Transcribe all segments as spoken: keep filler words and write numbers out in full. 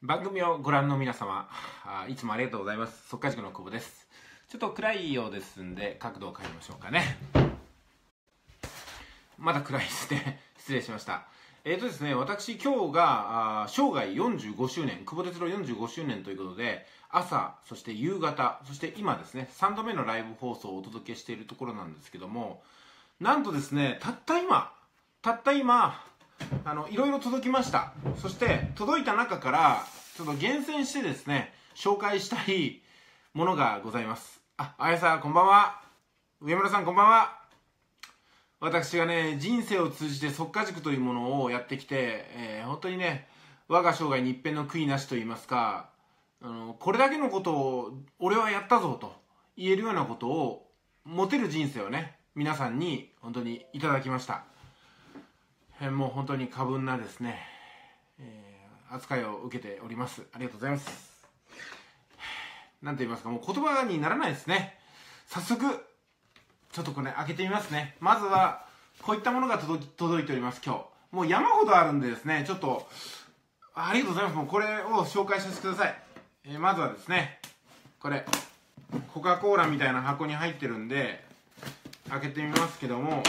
番組をご覧の皆様、あいつもありがとうございます。速稼塾の久保です。ちょっと暗いようですんで、角度を変えましょうかね。まだ暗いですね。失礼しました。えーとですね、私、今日が、あ生涯よんじゅうごしゅうねん、久保哲郎よんじゅうごしゅうねんということで、朝、そして夕方、そして今ですね、さんどめのライブ放送をお届けしているところなんですけども、なんとですね、たった今、たった今、あのいろいろ届きました。そして届いた中からちょっと厳選してですね紹介したいものがございます。あ、あやさんこんばんは。上村さんこんばんは。私がね人生を通じて速稼塾というものをやってきて、えー、本当にね我が生涯に一片の悔いなしと言いますか、あのこれだけのことを俺はやったぞと言えるようなことを持てる人生をね皆さんに本当にいただきました。もう本当に過分なですね、えー、扱いを受けております。ありがとうございます。なんと言いますか、もう言葉にならないですね。早速ちょっとこれ開けてみますね。まずはこういったものが届き届いております。今日もう山ほどあるんでですね、ちょっとありがとうございます。もうこれを紹介させてください。えー、まずはですね、これコカ・コーラみたいな箱に入ってるんで開けてみますけども、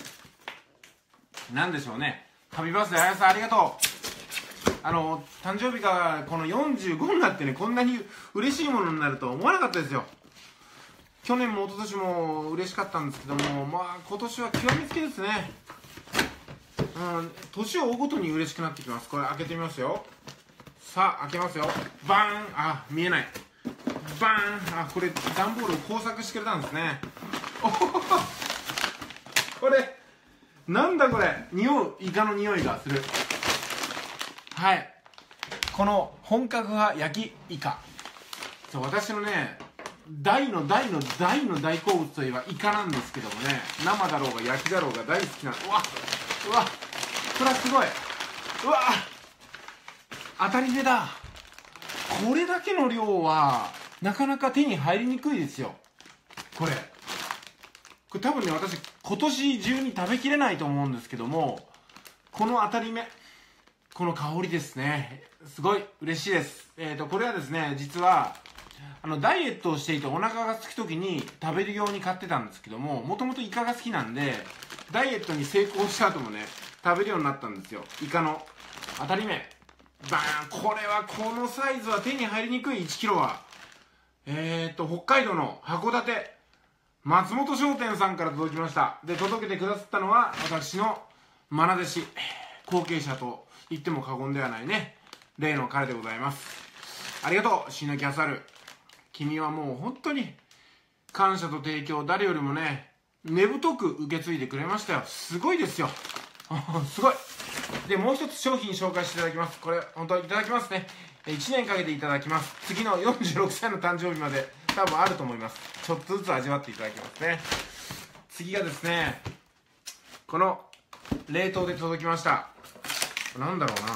なんでしょうね。ハッピーバースデーあやさんありがとう。あの誕生日がこのよんじゅうごになってねこんなに嬉しいものになるとは思わなかったですよ。去年も一昨年も嬉しかったんですけども、まあ今年は極めつけですね。うん、年を追うごとに嬉しくなってきます。これ開けてみますよ。さあ開けますよ。バーン。あ、見えない。バーン。あ、これ段ボールを工作してくれたんですね。おほほほ。これなんだこれ、匂う、イカの匂いがする。はい、この本格派焼きイカ、そう、私のね大の大の大の大好物といえばイカなんですけどもね、生だろうが焼きだろうが大好きな。うわうわ、これはすごい。うわ当たり目だ。これだけの量はなかなか手に入りにくいですよ。これこれ多分ね私今年中に食べきれないと思うんですけども、この当たり目、この香りですね、すごい嬉しいです。えーとこれはですね、実はあのダイエットをしていてお腹が空く時に食べるように買ってたんですけども、もともとイカが好きなんでダイエットに成功した後もね食べるようになったんですよ。イカの当たり目バーン。これはこのサイズは手に入りにくい。いちキロはえーと北海道の函館松本商店さんから届きました。で届けてくださったのは私の愛弟子、後継者と言っても過言ではないね、例の彼でございます。ありがとうシノキャサル。君はもう本当に感謝と提供、誰よりもね根太く受け継いでくれましたよ。すごいですよすごい。でもう一つ商品紹介していただきます。これ本当にいただきますね。いちねんかけていただきます。次のよんじゅうろくさいの誕生日まで多分あると思います。ちょっとずつ味わっていただきますね。次がですね、この冷凍で届きました。なんだろうな、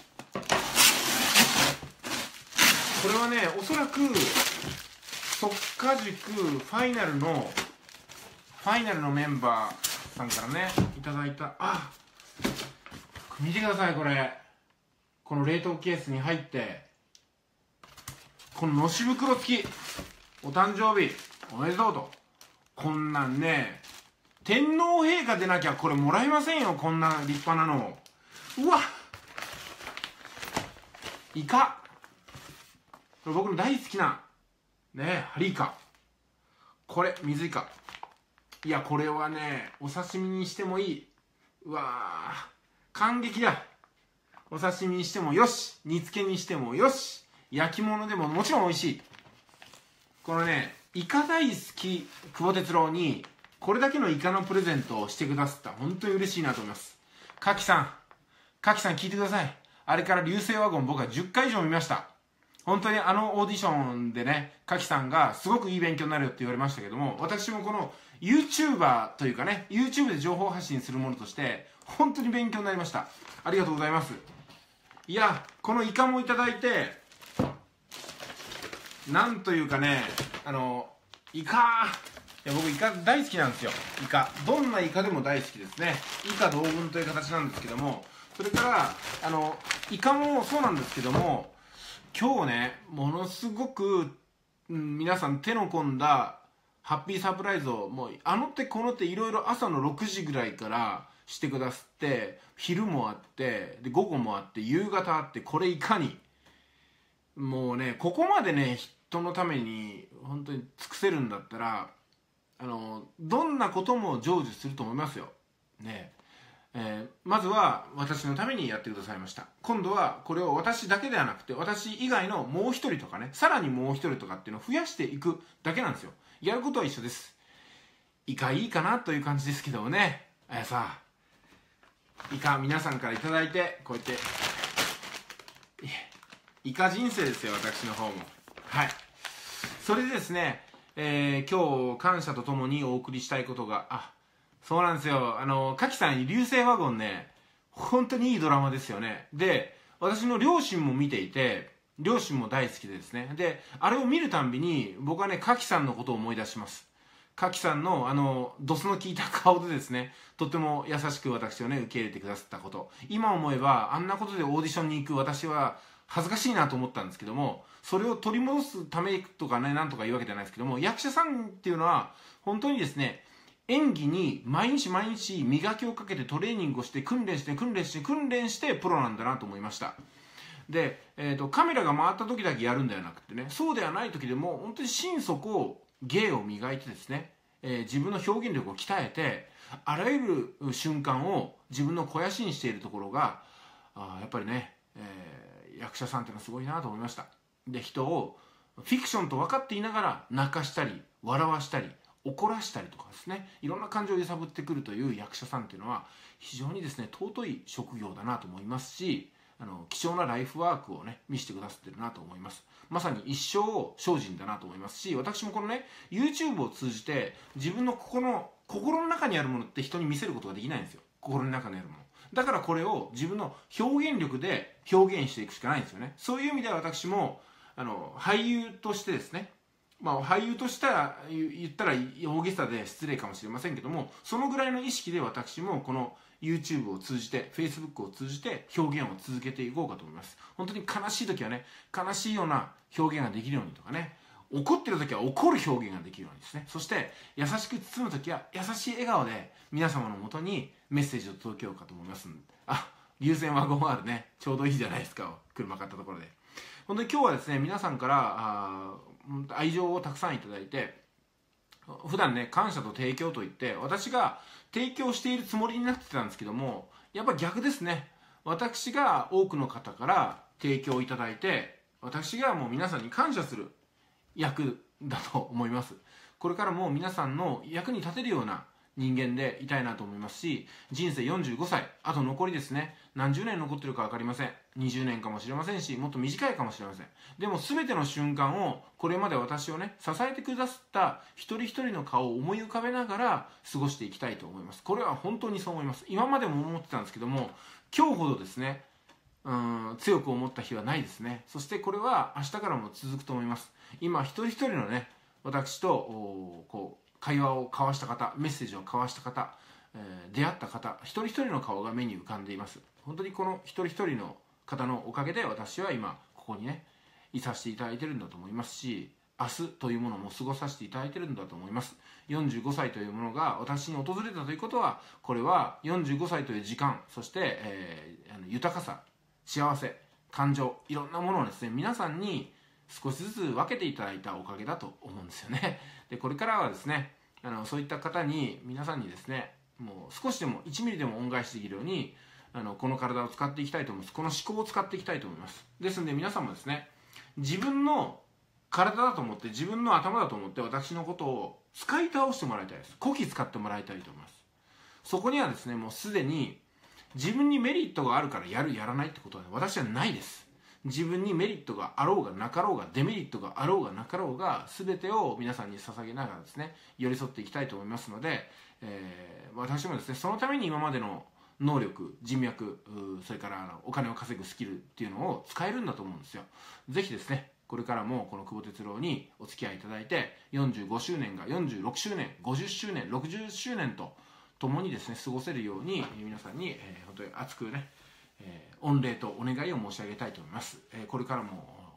これはねおそらく速稼塾ファイナルのファイナルのメンバーさんからねいただいた。あ、見てください。これこの冷凍ケースに入ってこののし袋付き、お誕生日おめでとうと。こんなんね天皇陛下でなきゃこれもらえませんよ、こんな立派なの。うわイカ、これ僕の大好きなねハリイカ、これ水イカ。いやこれはねお刺身にしてもいい。うわー感激だ。お刺身にしてもよし、煮付けにしてもよし、焼き物でももちろん美味しい。このねイカ大好き久保哲郎にこれだけのイカのプレゼントをしてくださった。本当に嬉しいなと思います。カキさん、カキさん聞いてください。あれから流星ワゴン僕はじゅっかい以上見ました。本当にあのオーディションでねカキさんがすごくいい勉強になるよって言われましたけども、私もこの YouTuber というかね YouTube で情報発信するものとして本当に勉強になりました。ありがとうございます。いやこのイカもいただいて、なんというかね、あのイカ、いや僕イカ大好きなんですよ。イカどんなイカでも大好きですね。以下同文という形なんですけども、それからあのイカもそうなんですけども、 今日ねものすごく、うん、皆さん手の込んだハッピーサプライズをもうあの手この手いろいろ朝のろくじぐらいからしてくださって、昼もあってで午後もあって夕方あって、これいかにもうねここまでね人のために本当に尽くせるんだったら、あのどんなことも成就すると思いますよね。えー、まずは私のためにやってくださいました。今度はこれを私だけではなくて、私以外のもう一人とかね、さらにもう一人とかっていうのを増やしていくだけなんですよ。やることは一緒です。イカいいかなという感じですけどもね。あやさイカ皆さんからいただいて、こうやってイカ人生ですよ、私の方も。はい。それでですね、えー、今日感謝とともにお送りしたいことが、あ、そうなんですよ、あのかきさん、流星ワゴンね、本当にいいドラマですよね。で、私の両親も見ていて、両親も大好きでですね、であれを見るたんびに僕はねかきさんのことを思い出します。かきさんのあのドスの効いた顔でですね、とっても優しく私をね受け入れてくださったこと、今思えばあんなことでオーディションに行く私は恥ずかしいなと思ったんですけども、それを取り戻すためとかね、なんとか言うわけじゃないですけども、役者さんっていうのは本当にですね、演技に毎日毎日磨きをかけてトレーニングをして訓練して訓練して訓練してプロなんだなと思いました。で、えーと、カメラが回った時だけやるんではなくてね、そうではない時でも本当に心底芸を磨いてですね、えー、自分の表現力を鍛えて、あらゆる瞬間を自分の肥やしにしているところが、あやっぱりね、えー、役者さんっていうのはすごいなと思いました。で、人をフィクションと分かっていながら泣かしたり笑わしたり怒らしたりとかですね、いろんな感情を揺さぶってくるという役者さんっていうのは非常にですね尊い職業だなと思いますし、あの貴重なライフワークをね見せてくださってるなと思います。まさに一生精進だなと思いますし、私もこのね YouTube を通じて自分の心の心の中にあるものって人に見せることができないんですよ。心の中にあるものだから、これを自分の表現力で表現していくしかないんですよね。そういう意味では私もあの俳優としてですね、まあ、俳優としたら言ったら大げさで失礼かもしれませんけども、そのぐらいの意識で私もこの YouTube を通じて Facebook を通じて表現を続けていこうかと思います。本当に悲しい時はね悲しいような表現ができるようにとかね、怒ってる時は怒る表現ができるようにですね、そして優しく包む時は優しい笑顔で皆様のもとにメッセージを届けようかと思います。あ、流線ワゴン R ね、ちょうどいいじゃないですか、車買ったところで。本当に今日はですね皆さんからあ愛情をたくさんいただいて、普段ね感謝と提供といって私が提供しているつもりになってたんですけども、やっぱ逆ですね。私が多くの方から提供いただいて、私がもう皆さんに感謝する役だと思います。これからも皆さんの役に立てるような人間でいたいなと思いますし、人生よんじゅうごさい、あと残りですね何十年残ってるか分かりません。にじゅうねんかもしれませんし、もっと短いかもしれません。でも全ての瞬間をこれまで私をね支えてくださった一人一人の顔を思い浮かべながら過ごしていきたいと思います。これは本当にそう思います。今までも思ってたんですけども、今日ほどですねうん強く思った日はないですね。そしてこれは明日からも続くと思います。今一人一人のね私とこう会話を交わした方、メッセージを交わした方、えー、出会った方、一人一人の顔が目に浮かんでいます。本当にこの一人一人の方のおかげで私は今ここにねいさせていただいてるんだと思いますし、明日というものも過ごさせていただいてるんだと思います。よんじゅうごさいというものが私に訪れたということは、これはよんじゅうごさいという時間、そして、えー、あの豊かさ、幸せ、感情、いろんなものをですね皆さんに少しずつ分けていただいたおかげだと思うんですよね。でこれからはですねあのそういった方に皆さんにですねもう少しでもいちミリでも恩返しできるようにあのこの体を使っていきたいと思います。この思考を使っていきたいと思います。ですので皆さんもですね自分の体だと思って、自分の頭だと思って私のことを使い倒してもらいたいです。こき使ってもらいたいと思います。そこにはですねもうすでに自分にメリットがあるからやるやらないってことは、ね、私はないです。自分にメリットがあろうがなかろうが、デメリットがあろうがなかろうが、全てを皆さんに捧げながらですね寄り添っていきたいと思いますので、えー、私もですねそのために今までの能力、人脈、それからあのお金を稼ぐスキルっていうのを使えるんだと思うんですよ。ぜひですねこれからもこの久保哲郎にお付き合いいただいて、よんじゅうごしゅうねんがよんじゅうろくしゅうねん、ごじゅっしゅうねん、ろくじゅっしゅうねんと共にですね過ごせるように皆さんに、えー、本当に熱くね、えー、御礼とお願いを申し上げたいと思います。えー、これからも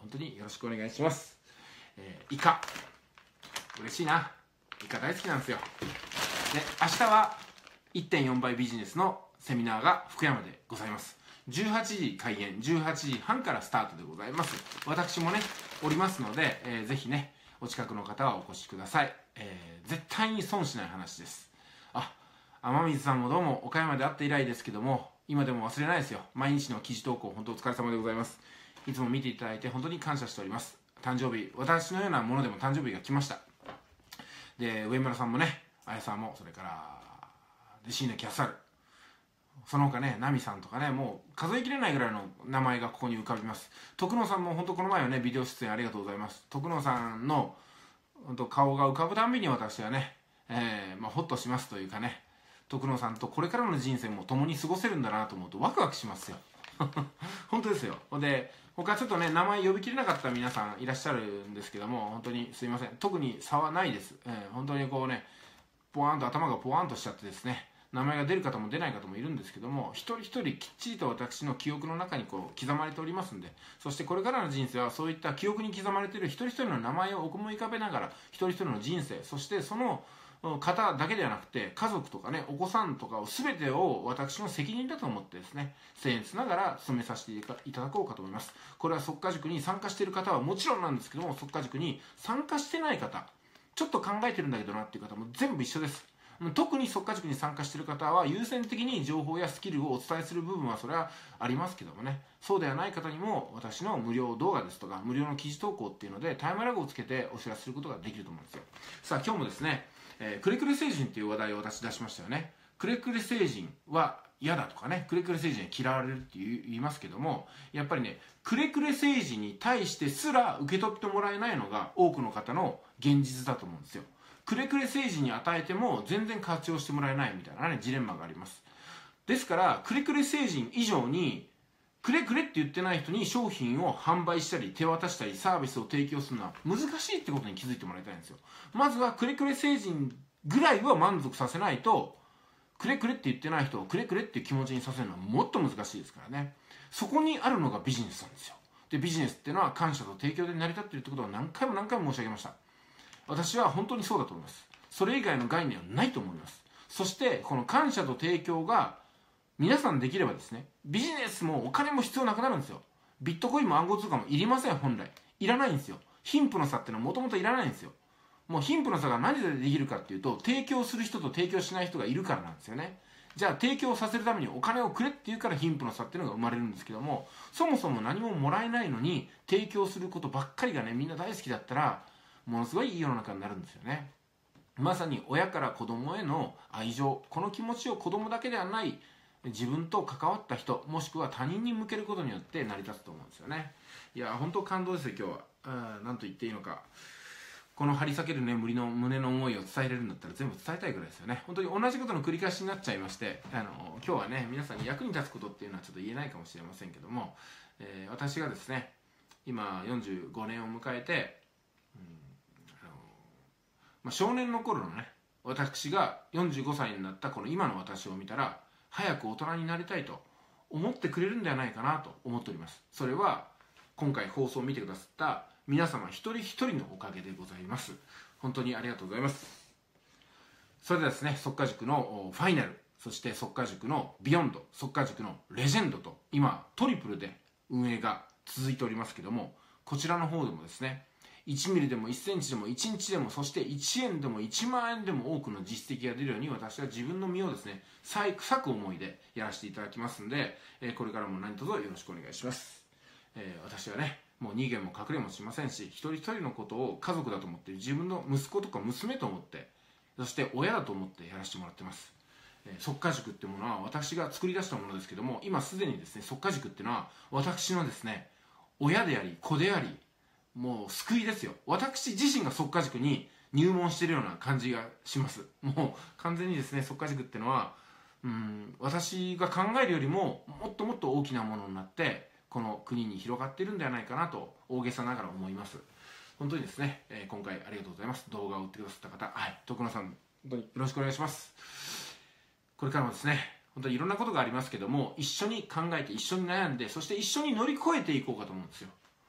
本当によろしくお願いします。えー、イカ嬉しいな、イカ大好きなんですよ。で、明日は いってんよん 倍ビジネスのセミナーが福山でございます。じゅうはちじ開演、じゅうはちじはんからスタートでございます。私もねおりますので、えー、ぜひねお近くの方はお越しください。えー、絶対に損しない話です。あ、天水さんもどうも岡山で会って以来ですけども、今でも忘れないですよ。毎日の記事投稿本当お疲れ様でございます。いつも見ていただいて本当に感謝しております。誕生日、私のようなものでも誕生日が来ました。で、上村さんもね、あやさんも、それからで椎名キャッサル、その他ね、ナミさんとかね、もう数えきれないぐらいの名前がここに浮かびます。徳野さんも本当この前はねビデオ出演ありがとうございます。徳野さんの本当顔が浮かぶたんびに私はね、えーまあ、ホッとしますというかね、徳野さんとこれからの人生も共に過ごせるんだなと思うとワクワクしますよ。本当ですよ。で、他ちょっとね名前呼びきれなかった皆さんいらっしゃるんですけども、本当にすいません。特に差はないです。えー、本当にこうね、ポワンと頭がポワンとしちゃってですね、名前が出る方も出ない方もいるんですけども、一人一人きっちりと私の記憶の中にこう刻まれておりますんで、そしてこれからの人生はそういった記憶に刻まれている一人一人の名前を思い浮かべながら、一人一人の人生、そしてその方だけではなくて家族とかね、お子さんとかを全てを私の責任だと思ってですね、僭越ながら務めさせていただこうかと思います。これは即家塾に参加している方はもちろんなんですけども、即家塾に参加してない方、ちょっと考えてるんだけどなっていう方も全部一緒です。特に即家塾に参加している方は優先的に情報やスキルをお伝えする部分はそれはありますけどもね、そうではない方にも私の無料動画ですとか無料の記事投稿っていうのでタイムラグをつけてお知らせすることができると思うんですよ。さあ今日もですね、えー、クレクレ星人っていう話題を私出しましたよね。クレクレ星人は嫌だとかね、クレクレ星人に嫌われるって言いますけども、やっぱりねクレクレ星人に対してすら受け取ってもらえないのが多くの方の現実だと思うんですよ。クレクレ星人に与えても全然活用してもらえないみたいなねジレンマがあります。ですからクレクレ星人以上にクレクレって言ってない人に商品を販売したり手渡したりサービスを提供するのは難しいってことに気づいてもらいたいんですよ。まずはクレクレ星人ぐらいは満足させないと、クレクレって言ってない人をクレクレっていう気持ちにさせるのはもっと難しいですからね。そこにあるのがビジネスなんですよ。で、ビジネスっていうのは感謝と提供で成り立っているってことを何回も何回も申し上げました。私は本当にそうだと思います。それ以外の概念はないと思います。そしてこの感謝と提供が皆さんできればですね、ビジネスもお金も必要なくなるんですよ。ビットコインも暗号通貨もいりません。本来いらないんですよ。貧富の差っていうのはもともといらないんですよ。もう貧富の差が何でできるかっていうと、提供する人と提供しない人がいるからなんですよね。じゃあ提供させるためにお金をくれっていうから貧富の差っていうのが生まれるんですけども、そもそも何ももらえないのに提供することばっかりがねみんな大好きだったら、ものすごいいい世の中になるんですよね。まさに親から子供への愛情、この気持ちを子供だけではない自分と関わった人、もしくは他人に向けることによって成り立つと思うんですよね。いや本当感動ですよ今日は。何と言っていいのか、この張り裂ける眠りの胸の思いを伝えれるんだったら全部伝えたいぐらいですよね。本当に同じことの繰り返しになっちゃいまして、あの今日はね皆さんに役に立つことっていうのはちょっと言えないかもしれませんけども、えー、私がですね今よんじゅうごねんを迎えて、うんあのまあ、少年の頃のね私がよんじゅうごさいになったこの今の私を見たら早く大人になりたいと思ってくれるんではないかなと思っております。それは今回放送を見てくださった皆様一人一人のおかげでございます。本当にありがとうございます。それではですね、即家塾のファイナル、そして即家塾のビヨンド、即家塾のレジェンドと今トリプルで運営が続いておりますけども、こちらの方でもですねいちミリでもいっセンチでもいちにちでも、そしていちえんでもいちまんえんでも多くの実績が出るように私は自分の身をですね割く思いでやらせていただきますんで、えー、これからも何卒よろしくお願いします。えー、私はねもう逃げも隠れもしませんし、一人一人のことを家族だと思って、自分の息子とか娘と思って、そして親だと思ってやらせてもらってます。えー、即家塾っていうものは私が作り出したものですけども、今すでにですね即家塾っていうのは私のですね親であり子であり、もう救いですよ。私自身が即家塾に入門しているような感じがします。もう完全にですね即家塾っていうのはうん私が考えるよりももっともっと大きなものになってこの国に広がっているんではないかなと大げさながら思います。本当にですね、えー、今回ありがとうございます。動画を売ってくださった方、はい、徳野さん本当によろしくお願いします。これからもですね本当にいろんなことがありますけども、一緒に考えて一緒に悩んで、そして一緒に乗り越えていこうかと思うんですよ。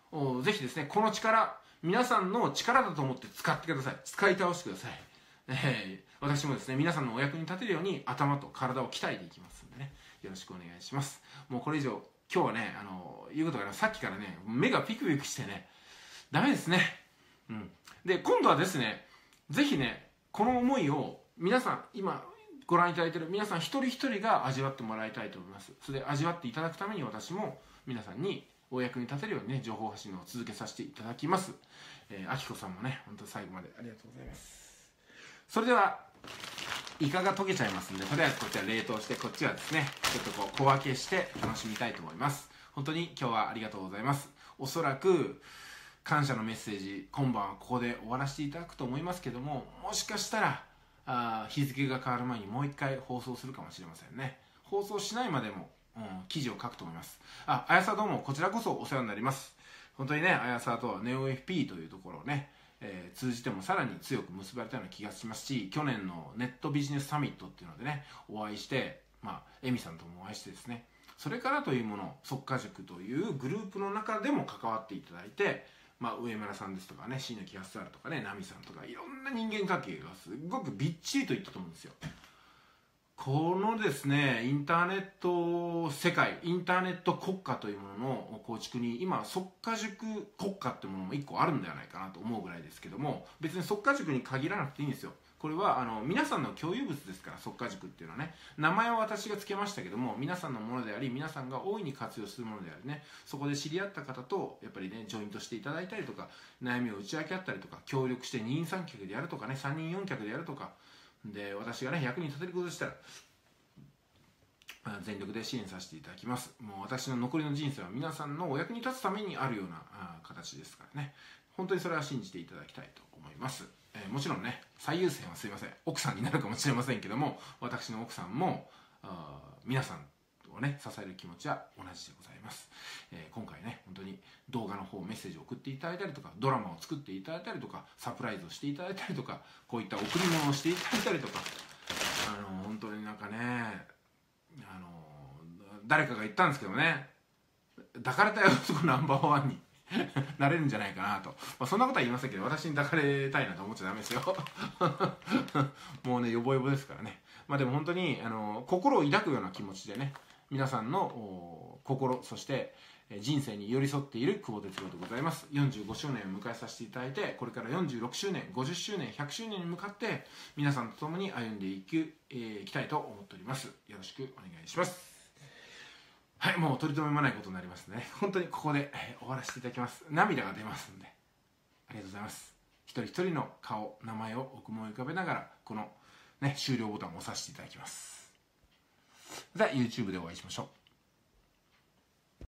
ぜひですね、この力、皆さんの力だと思って使ってください。使い倒してください。えー、私もですね、皆さんのお役に立てるように頭と体を鍛えていきますんでね、よろしくお願いします。もうこれ以上、今日はね、あの言うことがさっきからね、目がピクピクしてね、ダメですね。うん。で、今度はですね、ぜひね、この思いを皆さん、今ご覧いただいている皆さん一人一人が味わってもらいたいと思います。それで味わっていただくために私も皆さんにお役に立てるようにね、情報発信を続けさせていただきます。えー、あきこさんもね、本当最後までありがとうございます。それでは、イカが溶けちゃいますんで、とりあえずこっちは冷凍して、こっちはですね、ちょっとこう小分けして楽しみたいと思います。本当に今日はありがとうございます。おそらく、感謝のメッセージ、今晩はここで終わらせていただくと思いますけども、もしかしたら、あ日付が変わる前にもう一回放送するかもしれませんね。放送しないまでも、うん、記事を書くと思います。あ、あやさどうも、こちらこそお世話になります。本当にね、あやさとはネオ エフピー というところをね、えー、通じてもさらに強く結ばれたような気がしますし、去年のネットビジネスサミットっていうのでね、お会いして、まあ、エミさんともお会いしてですね、それからというもの、速稼塾というグループの中でも関わっていただいて、まあ、上村さんですとかね、椎木康晴とかね、奈美さんとか、いろんな人間関係がすごくびっちりといったと思うんですよ。このですね、インターネット世界、インターネット国家というものの構築に、今、速稼塾国家ってものも一個あるんではないかなと思うぐらいですけども、別に速稼塾に限らなくていいんですよ。これはあの皆さんの共有物ですから、速稼塾っていうのはね、名前は私が付けましたけども、皆さんのものであり、皆さんが大いに活用するものでありね、そこで知り合った方とやっぱりね、ジョイントしていただいたりとか、悩みを打ち明け合ったりとか、協力して二人三脚でやるとかね、三人四脚でやるとかで、私がね、役に立てることでしたら全力で支援させていただきます。もう私の残りの人生は皆さんのお役に立つためにあるような形ですからね、本当にそれは信じていただきたいと思います。えー、もちろんね、最優先はすいません、奥さんになるかもしれませんけども、私の奥さんもあ皆さんをね、支える気持ちは同じでございます。えー、今回ね、本当に動画の方メッセージを送っていただいたりとか、ドラマを作っていただいたりとか、サプライズをしていただいたりとか、こういった贈り物をしていただいたりとか、あの本当になんかね、あの誰かが言ったんですけどね、抱かれたい男ナンバーワンになれるんじゃないかなと、まあ、そんなことは言いませんけど、私に抱かれたいなと思っちゃダメですよもうね、ヨボヨボですからね。まあでも本当にあの心を抱くような気持ちでね、皆さんの心、そして人生に寄り添っている久保哲郎でございます。よんじゅうごしゅうねんを迎えさせていただいて、これからよんじゅうろくしゅうねん、ごじゅっしゅうねん、ひゃくしゅうねんに向かって皆さんと共に歩んでいく、えー、いきたいと思っております。よろしくお願いします。はい、もう取り留めもないことになりますね。本当にここで、えー、終わらせていただきます。涙が出ますんで、ありがとうございます。一人一人の顔、名前を思い浮かべながら、この、ね、終了ボタンを押させていただきます。では YouTube でお会いしましょう。